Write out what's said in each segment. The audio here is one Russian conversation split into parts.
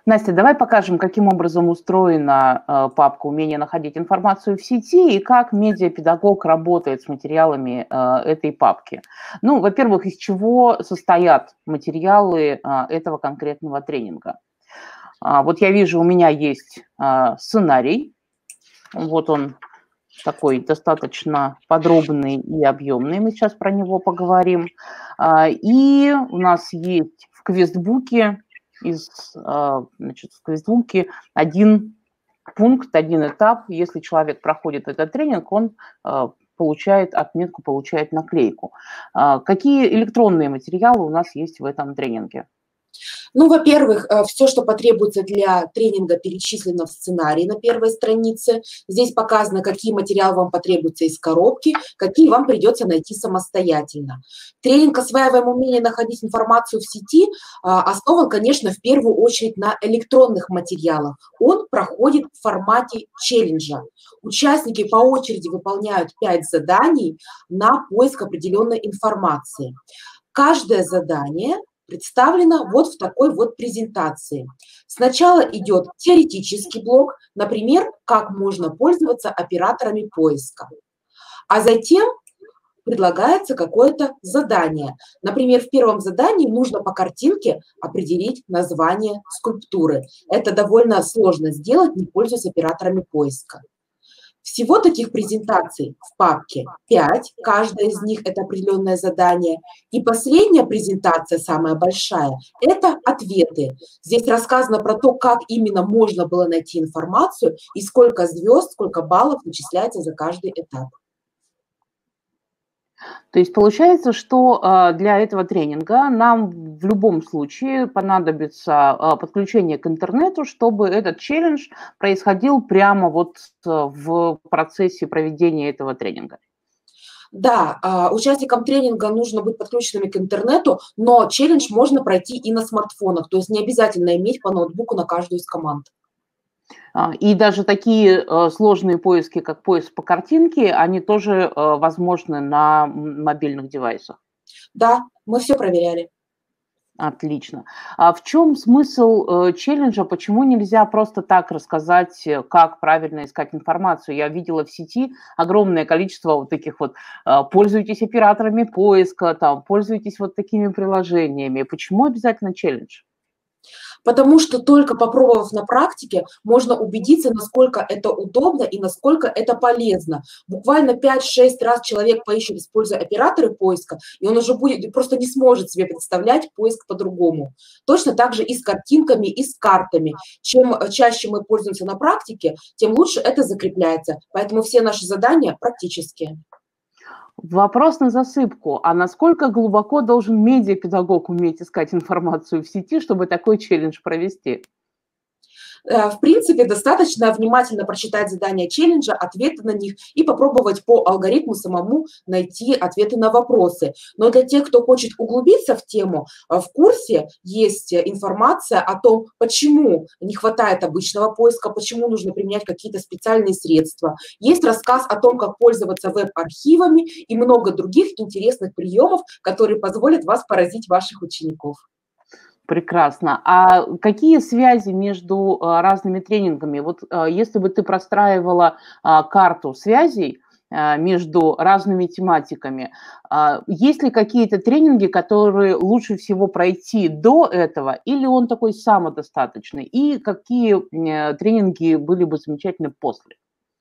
Настя, давай покажем, каким образом устроена папка «Умение находить информацию в сети» и как медиапедагог работает с материалами этой папки. Ну, во-первых, из чего состоят материалы этого конкретного тренинга. Вот я вижу, у меня есть сценарий. Вот он такой достаточно подробный и объемный. Мы сейчас про него поговорим. И у нас есть в квестбуке в квестбуке один пункт, один этап. Если человек проходит этот тренинг, он получает отметку, получает наклейку. Какие электронные материалы у нас есть в этом тренинге? Ну, во-первых, все, что потребуется для тренинга, перечислено в сценарии на первой странице. Здесь показано, какие материалы вам потребуются из коробки, какие вам придется найти самостоятельно. Тренинг «Осваиваем умение находить информацию в сети» основан, конечно, в первую очередь на электронных материалах. Он проходит в формате челленджа. Участники по очереди выполняют 5 заданий на поиск определенной информации. Каждое задание представлена вот в такой вот презентации. Сначала идет теоретический блок, например, как можно пользоваться операторами поиска. А затем предлагается какое-то задание. Например, в первом задании нужно по картинке определить название скульптуры. Это довольно сложно сделать, не пользуясь операторами поиска. Всего таких презентаций в папке 5, каждая из них – это определенное задание. И последняя презентация, самая большая, это ответы. Здесь рассказано про то, как именно можно было найти информацию и сколько звезд, сколько баллов начисляется за каждый этап. То есть получается, что для этого тренинга нам в любом случае понадобится подключение к интернету, чтобы этот челлендж происходил прямо вот в процессе проведения этого тренинга. Да, участникам тренинга нужно быть подключенными к интернету, но челлендж можно пройти и на смартфонах, то есть не обязательно иметь по ноутбуку на каждую из команд. И даже такие сложные поиски, как поиск по картинке, они тоже возможны на мобильных девайсах. Да, мы все проверяли. Отлично. А в чем смысл челленджа? Почему нельзя просто так рассказать, как правильно искать информацию? Я видела в сети огромное количество вот таких вот пользуйтесь операторами поиска, там, пользуйтесь вот такими приложениями. Почему обязательно челлендж? Потому что только попробовав на практике, можно убедиться, насколько это удобно и насколько это полезно. Буквально 5-6 раз человек поищет, используя операторы поиска, и он уже будет, просто не сможет себе представлять поиск по-другому. Точно так же и с картинками, и с картами. Чем чаще мы пользуемся на практике, тем лучше это закрепляется. Поэтому все наши задания практические. Вопрос на засыпку. А насколько глубоко должен медиапедагог уметь искать информацию в сети, чтобы такой челлендж провести? В принципе, достаточно внимательно прочитать задания челленджа, ответы на них и попробовать по алгоритму самому найти ответы на вопросы. Но для тех, кто хочет углубиться в тему, в курсе есть информация о том, почему не хватает обычного поиска, почему нужно применять какие-то специальные средства. Есть рассказ о том, как пользоваться веб-архивами и много других интересных приемов, которые позволят вас поразить ваших учеников. Прекрасно. А какие связи между разными тренингами? Вот если бы ты простраивала карту связей между разными тематиками, есть ли какие-то тренинги, которые лучше всего пройти до этого, или он такой самодостаточный? И какие тренинги были бы замечательны после?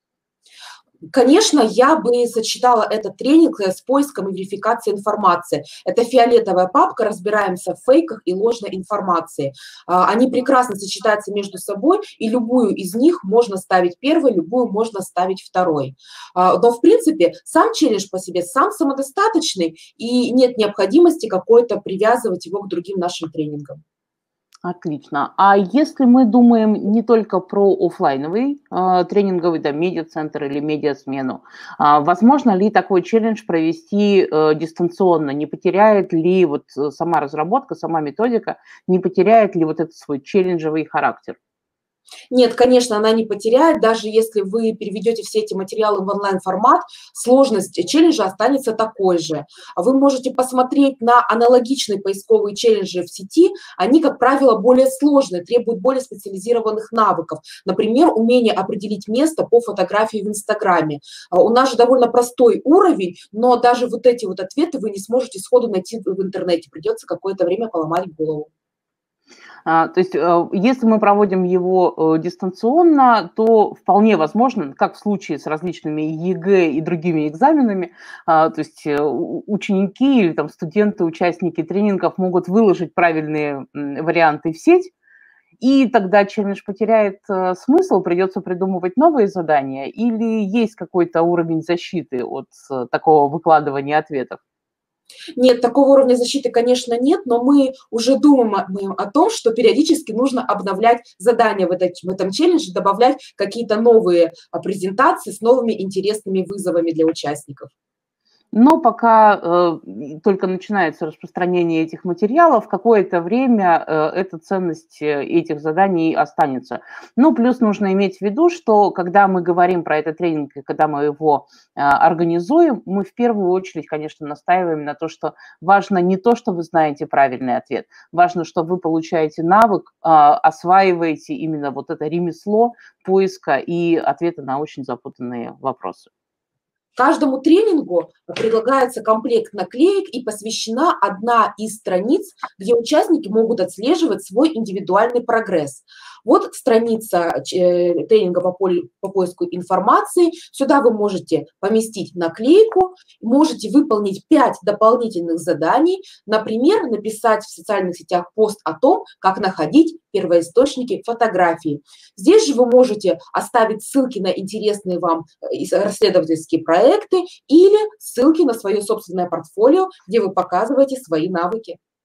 Конечно, я бы сочетала этот тренинг с поиском и верификацией информации. Это фиолетовая папка, разбираемся в фейках и ложной информации. Они прекрасно сочетаются между собой, и любую из них можно ставить первой, любую можно ставить второй. Но, в принципе, сам челлендж по себе сам самодостаточный, и нет необходимости какой-то привязывать его к другим нашим тренингам. Отлично. А если мы думаем не только про оффлайновый тренинговый, да, медиа-центр или медиа-смену, возможно ли такой челлендж провести дистанционно? Не потеряет ли вот сама разработка, сама методика, не потеряет ли вот этот свой челленджевый характер? Нет, конечно, она не потеряет, даже если вы переведете все эти материалы в онлайн-формат, сложность челленджа останется такой же. Вы можете посмотреть на аналогичные поисковые челленджи в сети, они, как правило, более сложные, требуют более специализированных навыков. Например, умение определить место по фотографии в Инстаграме. У нас же довольно простой уровень, но даже вот эти вот ответы вы не сможете сходу найти в интернете, придется какое-то время поломать голову. То есть, если мы проводим его дистанционно, то вполне возможно, как в случае с различными ЕГЭ и другими экзаменами, то есть ученики или там студенты, участники тренингов могут выложить правильные варианты в сеть, и тогда челлендж потеряет смысл, придется придумывать новые задания, или есть какой-то уровень защиты от такого выкладывания ответов? Нет, такого уровня защиты, конечно, нет, но мы уже думаем о том, что периодически нужно обновлять задания в этом челлендже, добавлять какие-то новые презентации с новыми интересными вызовами для участников. Но пока только начинается распространение этих материалов, какое-то время эта ценность этих заданий останется. Ну, плюс нужно иметь в виду, что когда мы говорим про этот тренинг и когда мы его организуем, мы в первую очередь, конечно, настаиваем на то, что важно не то, что вы знаете правильный ответ, важно, что вы получаете навык, осваиваете именно вот это ремесло поиска и ответа на очень запутанные вопросы. Каждому тренингу предлагается комплект наклеек и посвящена одна из страниц, где участники могут отслеживать свой индивидуальный прогресс. Вот страница тренинга по поиску информации. Сюда вы можете поместить наклейку, можете выполнить 5 дополнительных заданий, например, написать в социальных сетях пост о том, как находить первоисточники фотографии. Здесь же вы можете оставить ссылки на интересные вам расследовательские проекты или ссылки на свое собственное портфолио, где вы показываете свои навыки.